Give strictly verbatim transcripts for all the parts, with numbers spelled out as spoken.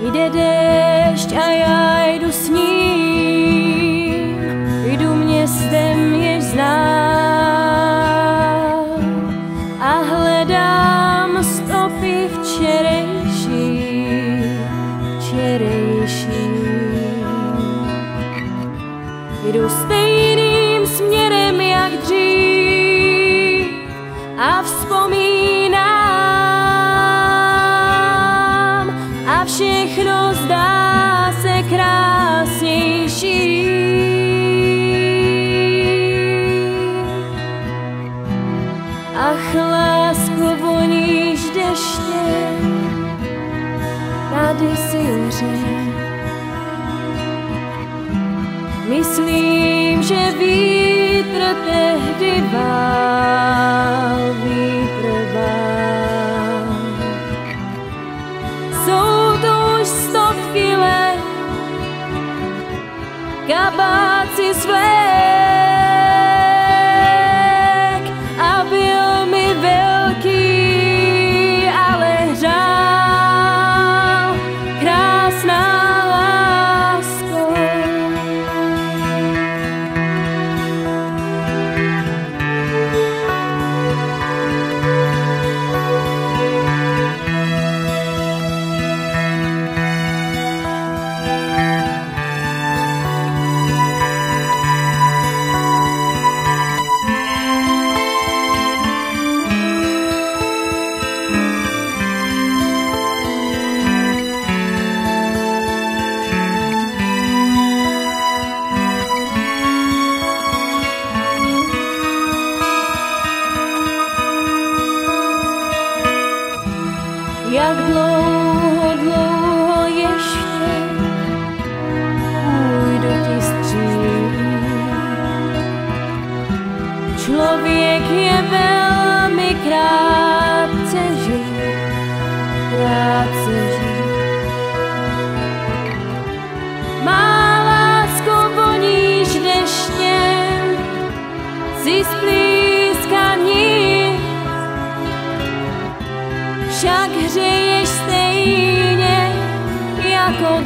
Jde déšť a já jdu s ním, jdu městem, jež znám a hledám stopy včerejší, včerejší. Jdu stejným směrem jak dřív a vzpomínám a všechno zdá se krásnější. Ach, lásko, voníš deště, tady si hře. Myslím, že vítr tehdy vál, vítr vál. Jsou to už stovky let, kabát si svlék a byl mi velký, ale hřál, krásná lásko. Jak dlouho, dlouho ještě půjdu ti vstříc. Člověk je velmi krátce žít, krátce žít. Má lásko, voníš deštěm, jsi splískaný, však hřeješ stejně jako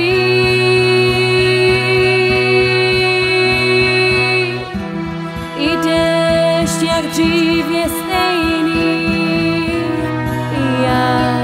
dřív. I déšť jak dřív je stejný, i já